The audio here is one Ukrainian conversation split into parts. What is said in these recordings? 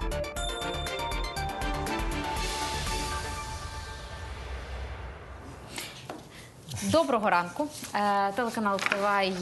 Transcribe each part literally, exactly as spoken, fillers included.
Доброго ранку. Телеканал «Впливай»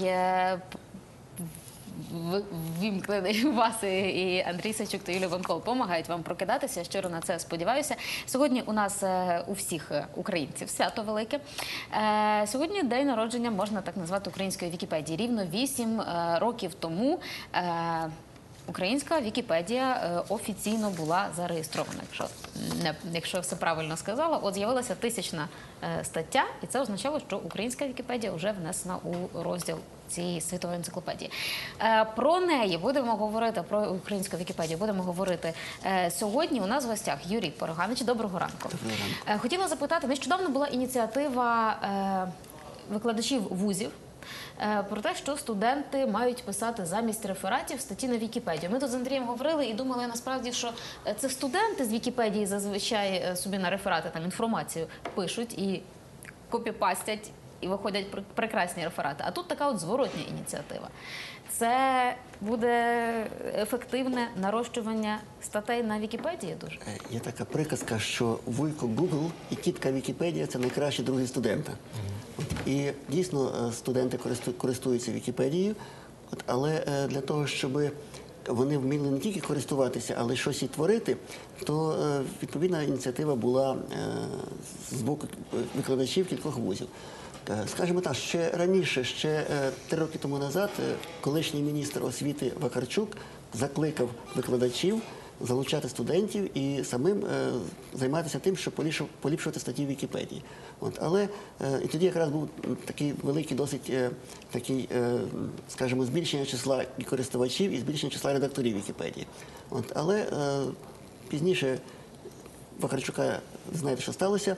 вімкнений вас і Андрій Савчук та Юлія Вонкол допомагають вам прокидатися. Щиро на це сподіваюся. Сьогодні у нас у всіх українців свято велике. Сьогодні день народження, можна так назвати, української Вікіпедії. Рівно вісім років тому українська Вікіпедія офіційно була зареєстрована, якщо, не, якщо я все правильно сказала. От з'явилася тисячна стаття, і це означало, що українська Вікіпедія вже внесена у розділ цієї світової енциклопедії. Про неї будемо говорити, про українську Вікіпедію будемо говорити сьогодні. У нас в гостях Юрій Пороганович. Доброго ранку. Доброго ранку. Хотіла запитати, нещодавно була ініціатива викладачів вузів про те, що студенти мають писати замість рефератів статті на Вікіпедію. Ми тут з Андрієм говорили і думали насправді, що це студенти з Вікіпедії зазвичай собі на реферати там інформацію пишуть і копіпастять, і виходять прекрасні реферати. А тут така от зворотня ініціатива. Це буде ефективне нарощування статей на Вікіпедії дуже? Є така приказка, що вуйко Google і тітка Вікіпедія – це найкращі друзі студента. Mm-hmm. І дійсно студенти користуються Вікіпедією, але для того, щоб вони вміли не тільки користуватися, але щось і творити, то відповідна ініціатива була з боку викладачів кількох вузів. Скажімо так, ще раніше, ще три роки тому назад, колишній міністр освіти Вакарчук закликав викладачів залучати студентів і самим е, займатися тим, щоб поліпшувати статті в Вікіпедії. От, але е, і тоді якраз був такий великий, досить е, такий, е, скажімо, збільшення числа і користувачів, і збільшення числа редакторів Вікіпедії. От, але е, пізніше Вакарчука, знаєте, що сталося.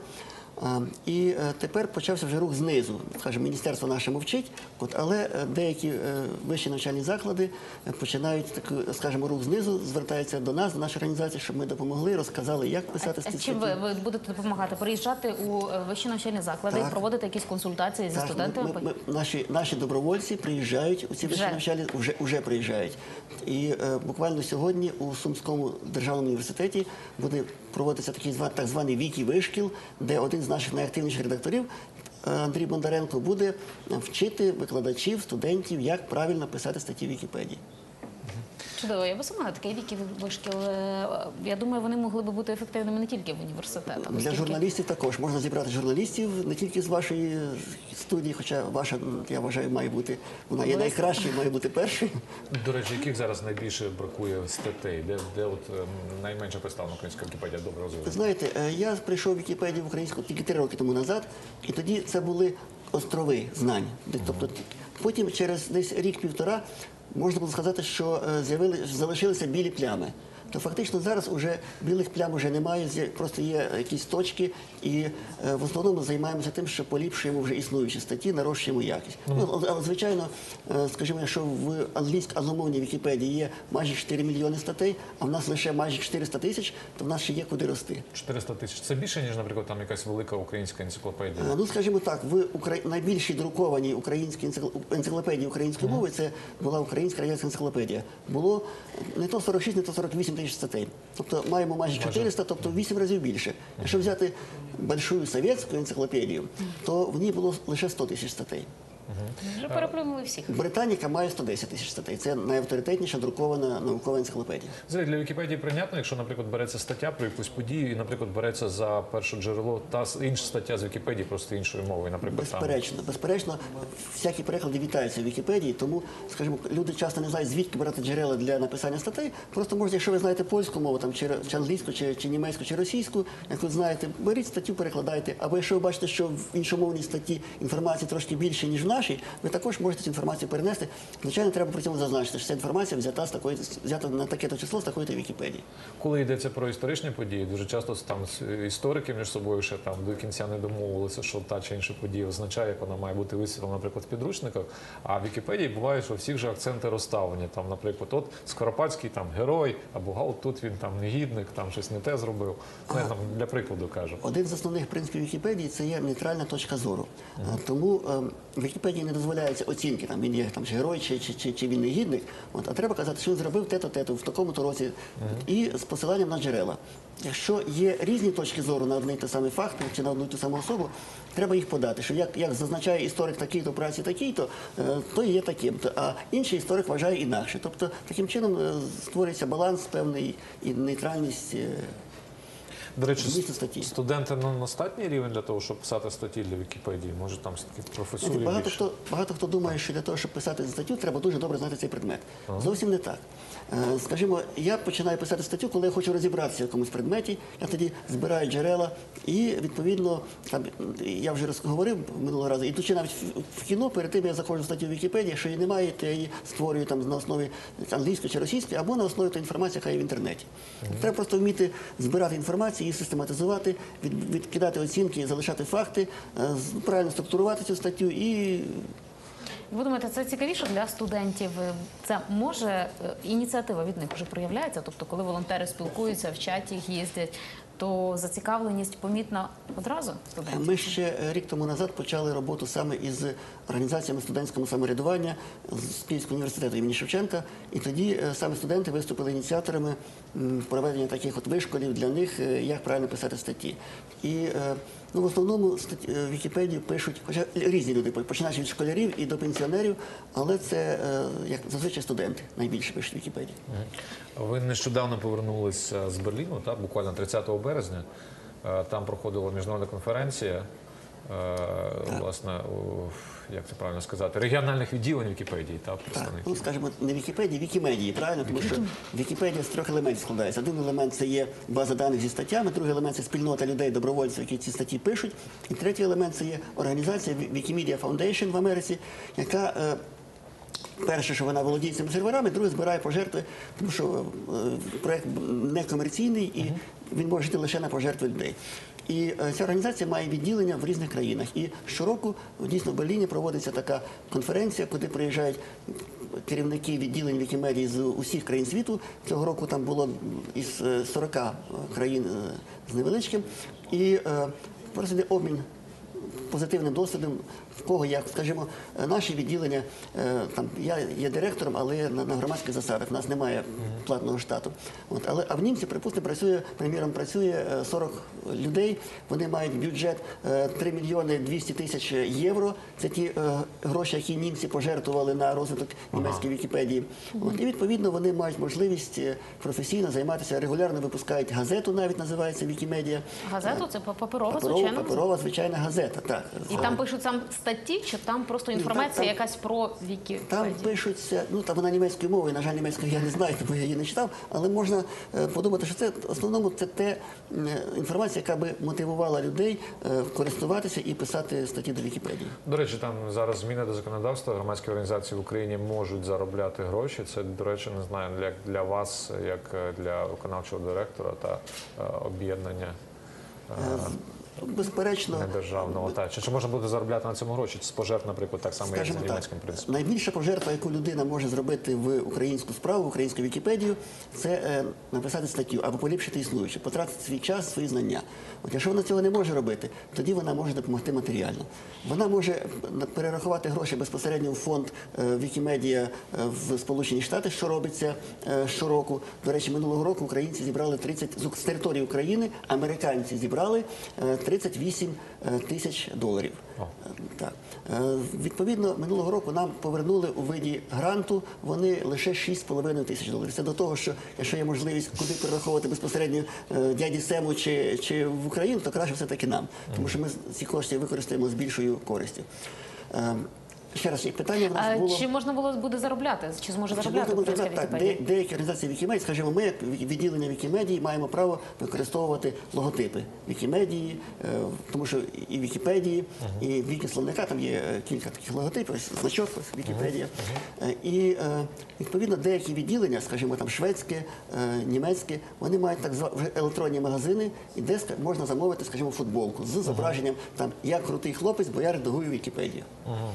І тепер почався вже рух знизу. Скажімо, міністерство наше мовчить, от, але деякі вищі навчальні заклади починають, так, скажімо, рух знизу, звертаються до нас, до нашої організації, щоб ми допомогли, розказали, як писати статті. А чим ви, ви будете допомагати? Приїжджати у вищі навчальні заклади, так, проводити якісь консультації зі так, студентами? Ми, ми, ми, наші, наші добровольці приїжджають у ці вищі навчальні, вже, вже приїжджають. І е, буквально сьогодні у Сумському державному університеті буде проводитися такий так званий Вікі-вишкіл, де один з наших найактивніших редакторів, Андрій Бондаренко, буде вчити викладачів, студентів, як правильно писати статті в Вікіпедії. Чудово. Я би сама такий Вікі-вишкіл. Я думаю, вони могли б бути ефективними не тільки в університетах. Для оскільки... журналістів також. Можна зібрати журналістів не тільки з вашої студії, хоча ваша, я вважаю, має бути, вона є найкращою, має бути першою. До речі, яких зараз найбільше бракує статей? Де, де от найменше представлена українська Вікіпедія добре розвивається? Знаєте, я прийшов в Вікіпедію в українську тільки три роки тому назад, і тоді це були острови знань. Тобто, потім через десь рік-півтора можна було сказати, що залишилися білі плями. То фактично зараз уже білих плям вже немає, просто є якісь точки, і в основному займаємося тим, що поліпшуємо вже існуючі статті, нарощуємо якість. Mm. Ну, але, звичайно, скажімо, якщо в англійськомовній Вікіпедії є майже чотири мільйони статей, а в нас лише майже чотириста тисяч, то в нас ще є куди рости. чотириста тисяч. Це більше, ніж, наприклад, там якась велика українська енциклопедія? Ну, скажімо так, в Укра... найбільшій друкованій українській енциклопедії української мови, це була українська радянська енциклопедія. Було не то сорок шість, не то сорок вісім тисяч статей. Тобто маємо майже чотириста, тобто вісім разів більше. Якщо взяти большую совєтську енциклопедію, то в ній було лише сто тисяч статей. Вже переплюнули всіх. Британіка має сто десять тисяч статей. Це найавторитетніша друкована наукова енциклопедія. Взагалі, для Вікіпедії прийнятно, якщо, наприклад, береться стаття про якусь подію і, наприклад, береться за перше джерело та інша стаття з Вікіпедії просто іншою мовою, наприклад, там. Безперечно, безперечно, всякі переклади вітаються в Вікіпедії, тому, скажімо, люди часто не знають, звідки брати джерела для написання статей. Просто можете, якщо ви знаєте польську мову, там, чи, чи англійську, чи, чи німецьку, чи російську, як ви знаєте, беріть статтю, перекладайте. Або якщо ви бачите, що в іншомовній статті інформації трошки більше, ніж в нашій, ви також можете цю інформацію перенести. Звичайно, треба при цьому зазначити, що ця інформація взята, з такої, взята на таке-то число з такої-то Вікіпедії. Коли йдеться про історичні події, дуже часто там історики між собою ще там до кінця не домовилися, що та чи інша подія означає, як вона має бути висвітлена, наприклад, в підручниках. А в Вікіпедії буває, що всіх же акценти розставлені. Там, наприклад, от Скоропадський там герой, або гал, тут він там негідник, там щось не те зробив. Ну, я там для прикладу кажу. Один з основних принципів Вікіпедії – це є нейтральна точка зору. Uh-huh. Тому е, Вікіпедії не дозволяється оцінки, там він є там чи герой, чи, чи, чи, чи він негідник. От, а треба казати, що він зробив те-то, те-то в такому-то році, і з посиланням на джерела. Якщо є різні точки зору на одний і той самий факт чи на одну і ту саму особу, треба їх подати. Що як, як зазначає історик такий-то, праці такий-то, е, то є таким. А інший історик вважає інакше. Тобто таким чином е, створюється баланс певний і нейтральність. е, До речі, Змісту статті. студенти на достатній рівень для того, щоб писати статті для Вікіпедії? Може там все-таки професури Багато більше? хто, багато хто думає, що для того, щоб писати статтю, треба дуже добре знати цей предмет. Зовсім не так. Е, Скажімо, я починаю писати статтю, коли я хочу розібратися в якомусь предметі, я тоді збираю джерела і, відповідно, там, я вже говорив минулого разу, ідучи навіть в- в кіно, перед тим я заходжу в статтю в Вікіпедії, що її немає, то я її створюю там на основі англійської чи російської, або на основі тої інформації, яка є в інтернеті. Треба просто вміти збирати інформацію, її систематизувати, від, відкидати оцінки, залишати факти, е, з- правильно структурувати цю статтю і Ви думаєте, це цікавіше для студентів? Це може е, ініціатива від них вже проявляється? Тобто, коли волонтери спілкуються, в чаті їздять, то зацікавленість помітна одразу студентів? ми ще рік тому назад почали роботу саме із організаціями студентського самоврядування з Київського університету імені Шевченка. І тоді е, саме студенти виступили ініціаторами м, проведення таких от вишколів для них, е, як правильно писати статті. І е, ну, в основному статті, е, Вікіпедію пишуть, хоча різні люди, починаючи від школярів і до пенсіонерів, але це, е, як зазвичай, студенти найбільше пишуть Вікіпедію. Ви нещодавно повернулися з Берліну, так, буквально тридцятого березня. Е, Там проходила міжнародна конференція, е, власне, у, як це правильно сказати, регіональних відділень Вікіпедії, так, Так, представників. ну скажімо, не Вікіпедії, Вікімедії, правильно? Тому що Вікіпедія з трьох елементів складається. Один елемент це є база даних зі статтями, другий елемент це спільнота людей, добровольців, які ці статті пишуть. І третій елемент це є організація Wikimedia Foundation в Америці, яка е, перше, що вона володіє цими серверами, друге, збирає пожертви, тому що е, проєкт некомерційний і він може жити лише на пожертви людей. І е, ця організація має відділення в різних країнах. І щороку дійсно в Берліні проводиться така конференція, куди приїжджають керівники відділень Вікімедії з усіх країн світу. Цього року там було із е, сорока країн е, з невеличким. І е, просто йде обмін позитивним досвідом, в кого як, скажімо, наші відділення, е, там, я є директором, але на, на громадських засадах, у нас немає платного штату. От, але, а в німці, припустимо, працює, приміром, працює е, сорок людей, вони мають бюджет е, три мільйони двісті тисяч євро, це ті е, гроші, які німці пожертвували на розвиток німецької Вікіпедії. От, і, відповідно, вони мають можливість е, професійно займатися, регулярно випускають газету, навіть називається Вікімедія. Газету це паперова, Паперова, звичайно. паперова, звичайна газета, так. І там пишуть сам статті, чи там просто інформація там- якась про Вікіпедію? Там пишуться, ну там вона німецькою мовою, на жаль, німецькою я не знаю, тому я її не читав, але можна е, подумати, що це в основному це те м, інформація, яка би мотивувала людей е, користуватися і писати статті до Вікіпедії. До речі, там зараз зміни до законодавства, громадські організації в Україні можуть заробляти гроші. Це, до речі, не знаю, як для вас, як для виконавчого директора та е, об'єднання е, Безперечно, недержавного. Та, чи, чи можна буде заробляти на цьому гроші? Чи з пожертв, наприклад, так само, як скажімо за так, німецьким принципом? найбільша пожертва, яку людина може зробити в українську справу, в українську Вікіпедію, це е, написати статтю або поліпшити існуючу, потратити свій час, свої знання. От якщо вона цього не може робити, тоді вона може допомогти матеріально. Вона може перерахувати гроші безпосередньо в фонд е, Вікімедія е, в Сполучені Штати, що робиться е, щороку. До речі, минулого року українці зібрали тридцять, з території України, американці зібрали е, тридцять вісім тисяч доларів. О. Так. Е, Відповідно, минулого року нам повернули у виді гранту вони лише шість з половиною тисяч доларів. Це до того, що якщо є можливість куди перераховувати безпосередньо е, дяді Сему чи, чи в Україну, то краще все-таки нам. Тому що ми ці кошти використаємо з більшою користю. Е, Ще раз, і питання в нас А було... чи можна було буде заробляти? Чи зможе Чи заробляти можна українська буде так, Вікіпедія? де, деякі організації Вікімедії, скажімо, ми, як відділення Вікімедії, маємо право використовувати логотипи Вікімедії, е, тому що і Вікіпедії, і Вікісловника, там є е, кілька таких логотипів, ось значок, ось Вікіпедія. Е, І, е, відповідно, деякі відділення, скажімо, там шведське, е, німецьке, вони мають так звані електронні магазини, і де ска- можна замовити, скажімо, футболку з зображенням, там, як крутий хлопець, бо я редагую Вікіпедію. Тобто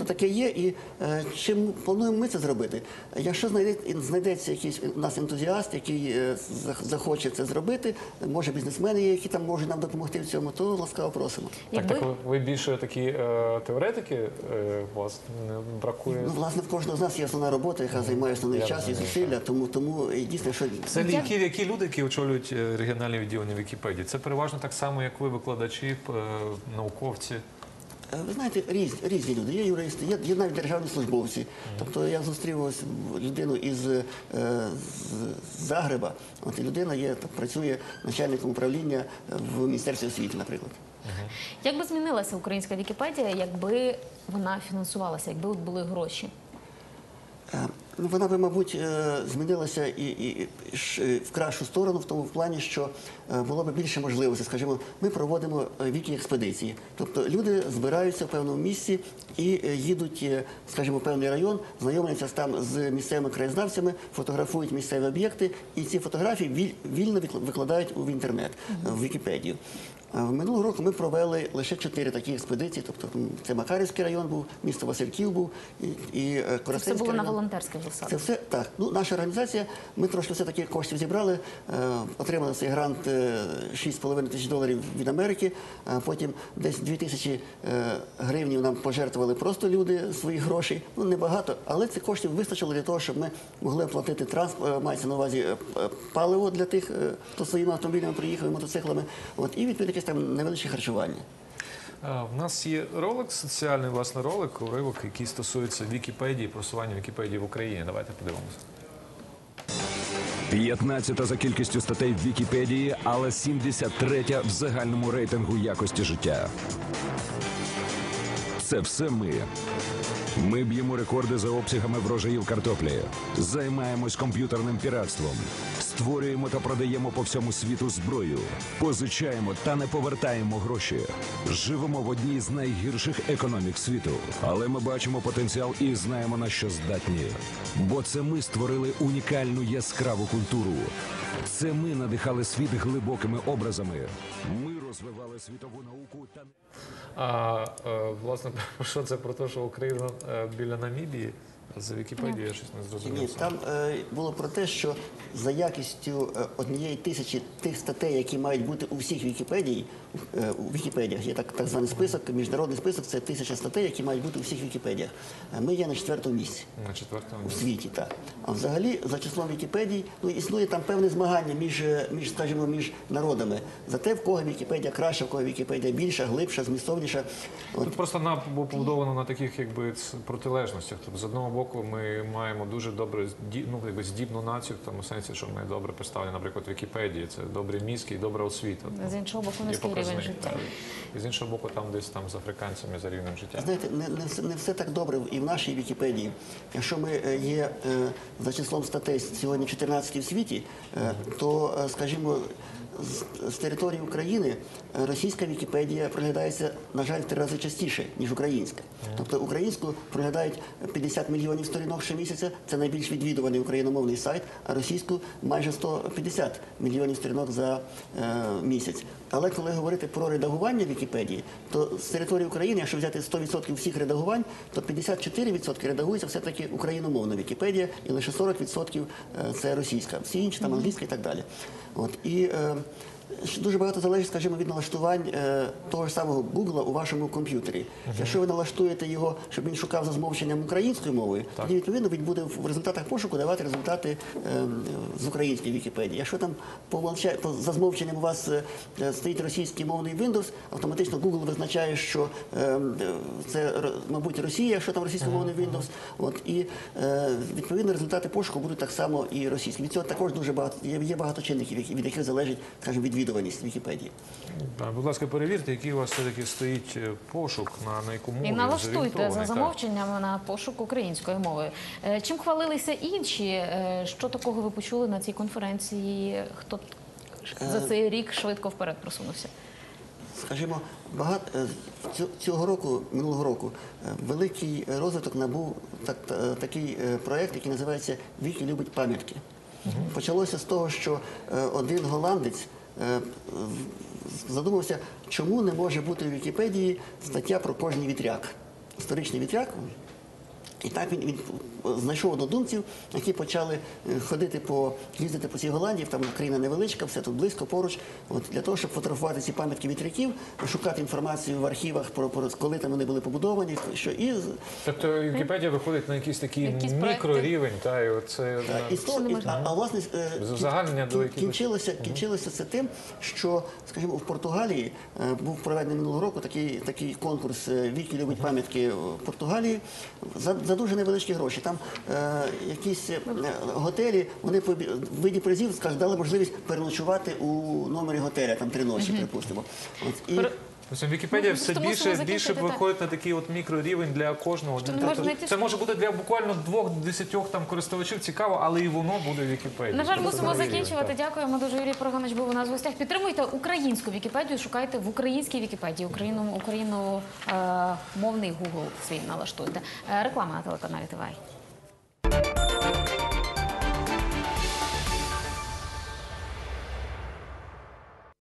Тобто таке є, і е, чим плануємо ми це зробити? Якщо знайде- знайдеться якийсь у нас ентузіаст, який е, зах- захоче це зробити, може бізнесмени є, які там можуть нам допомогти в цьому, то ласкаво просимо. Так, Якби- так ви- ви більше такі е, теоретики, е, у вас не бракує? Ну, власне, в кожного з нас є основна робота, яка займає основний Я час і розумію, зусилля, тому, тому і дійсно, що Це які, які люди, які очолюють е, регіональні відділення Вікіпедії? Це переважно так само, як ви, викладачі, е, науковці. Е, ви знаєте, різні, різні люди. Є юристи, є, є навіть державні службовці. Тобто я зустрів ось людину із е, з Загреба. От і людина є, так, працює начальником управління в Міністерстві освіти, наприклад. Як би змінилася українська Вікіпедія, якби вона фінансувалася, якби от були гроші? Е, Ну, вона би, мабуть, е, змінилася і, і, і ш- е, в кращу сторону, в тому плані, що е, було б більше можливостей. Скажімо, ми проводимо е, вікі-експедиції. Тобто люди збираються в певному місці і е, їдуть, е, скажімо, в певний район, знайомляться там з місцевими краєзнавцями, фотографують місцеві об'єкти, і ці фотографії віль- вільно викла- викладають у інтернет, е, в Вікіпедію. А Минулого року ми провели лише чотири такі експедиції. Тобто м, це Макарівський район був, місто Васильків був і, і е, Це Коростенський було на район. волонтерських Це засадах. все так. Ну, наша організація, ми трошки все-таки коштів зібрали, е, отримали цей грант е, шість з половиною тисяч доларів від Америки, а потім десь дві тисячі е, гривнів нам пожертвували просто люди своїх грошей. Ну, небагато, але цих коштів вистачило для того, щоб ми могли оплатити транспорт, мається на увазі е, п- паливо для тих, е, хто своїми автомобілями приїхав, і мотоциклами, от, і відповідно якесь там невеличке харчування. А, В нас є ролик, соціальний власне ролик, уривок, який стосується Вікіпедії, просування Вікіпедії в Україні. Давайте подивимося. п'ятнадцята за кількістю статей в Вікіпедії, але сімдесят третя в загальному рейтингу якості життя. Це все ми. Ми б'ємо рекорди за обсягами врожаїв картоплі, займаємось комп'ютерним піратством, створюємо та продаємо по всьому світу зброю, позичаємо та не повертаємо гроші. Живемо в одній з найгірших економік світу, але ми бачимо потенціал і знаємо, на що здатні. Бо це ми створили унікальну яскраву культуру. Це ми надихали світ глибокими образами. Ми розвивали світову науку та... А е, власне, що це про те, що Україна е, біля Намібії? За Вікіпедією я щось не зрозумів. Ні, там е, було про те, що за якістю е, однієї тисячі тих статей, які мають бути у всіх Вікіпедії, е, у Вікіпедіях, є так, так званий список, міжнародний список, це тисяча статей, які мають бути у всіх Вікіпедіях. Е, Ми є на четвертому місці На четвертому у місці. світі, так. А взагалі, за числом Вікіпедій, ну, існує там певне змагання між, е, між, скажімо, між народами. За те, в кого Вікіпедія краща, в кого Вікіпедія більша, глибша, змістовніша. От. Тут просто на, було побудовано на таких якби ц- протилежностях. Тобто, з одного боку, ми маємо дуже добре зді- ну, якби здібну націю, в тому сенсі, що ми добре представлені, наприклад, в Вікіпедії. Це добрі мізки і добра освіта. З іншого боку, Є низький рівень показник, життя. так. І з іншого боку, там десь там з африканцями за рівнем життя. Знаєте, не, не, все, не все так добре і в нашій Вікіпедії. Якщо ми е, є е, за числом статей сьогодні чотирнадцяті в світі, е, то, е, скажімо, з, з території України е, російська Вікіпедія проглядається, на жаль, в три рази частіше, ніж українська. Тобто українську проглядають п'ятдесят мільйонів сторінок щомісяця, це найбільш відвідуваний україномовний сайт, а російську майже сто п'ятдесят мільйонів сторінок за е, місяць. Але коли говорити про редагування Вікіпедії, то з території України, якщо взяти сто відсотків всіх редагувань, то п'ятдесят чотири відсотки редагується все-таки україномовна Вікіпедія, і лише сорок відсотків е, це російська. Всі інші там англійська і так далі. От, і е, ще дуже багато залежить, скажімо, від налаштувань е, того ж самого Гугла у вашому комп'ютері. Якщо ви налаштуєте його, щоб він шукав за змовченням українською мовою, тоді відповідно він буде в результатах пошуку давати результати е, з української Вікіпедії. Якщо там по, умолча- по за змовченням у вас е, стоїть російський мовний Windows, автоматично Google визначає, що е, це, р- мабуть, Росія, якщо там російськомовний Windows. От, і е, відповідно результати пошуку будуть так само і російські. Від цього також дуже багато є, є багато чинників, які- від яких залежить, скажімо, відвідуваність Вікіпедії. Так, будь ласка, перевірте, який у вас все-таки стоїть е, пошук, на, на яку мову І він налаштуйте зорієнтований, за так. замовченням на пошук українською мовою. Е, Чим хвалилися інші? Е, Що такого ви почули на цій конференції? Хто за цей рік швидко вперед просунувся? Скажімо, багато е, цю- цього року, минулого року, е, великий розвиток набув так, та- такий е, проект, який називається «Вікі любить пам'ятки». Почалося з того, що е, один голландець е, в- задумався, чому не може бути у Вікіпедії стаття про кожний вітряк. історичний вітряк. І так він, він знайшов однодумців, які почали е, ходити по їздити по цій Голландії. Там країна невеличка, все тут близько, поруч. От для того, щоб фотографувати ці пам'ятки вітряків, шукати інформацію в архівах про, про коли там вони були побудовані, що і з- Тобто Вікіпедія виходить на якийсь такий Якісь проекти. мікрорівень, та, і оце, Та, і Що сто- не і- можна? а, а власне е, кін- Узагальнення до кін- якихось- кінчилося, кінчилося це тим, що, скажімо, в Португалії е, був проведений минулого року такий, такий конкурс е, «Вікі любить пам'ятки в Португалії» за, за дуже невеличкі гроші. Там е, якісь е, готелі, вони по бі- в виді призів, скажімо, дали можливість переночувати у номері готеля, там три ночі, припустимо. От, і, Тобто Вікіпедія Ну, все просто мусимо більше, більше закінчити, так. виходить на такий от мікрорівень для кожного. не Тобто можна знайти- це може бути для буквально двох-десятьох там користувачів цікаво, але і воно буде в Вікіпедії. На жаль, Тобто мусимо такий рівень, закінчувати. так. Дякуємо дуже. Юрій Прогонович був у нас в гостях. Підтримуйте українську Вікіпедію, шукайте в українській Вікіпедії, Україну, україномовний Google свій налаштуйте. Е, Реклама на телеканалі ТВ.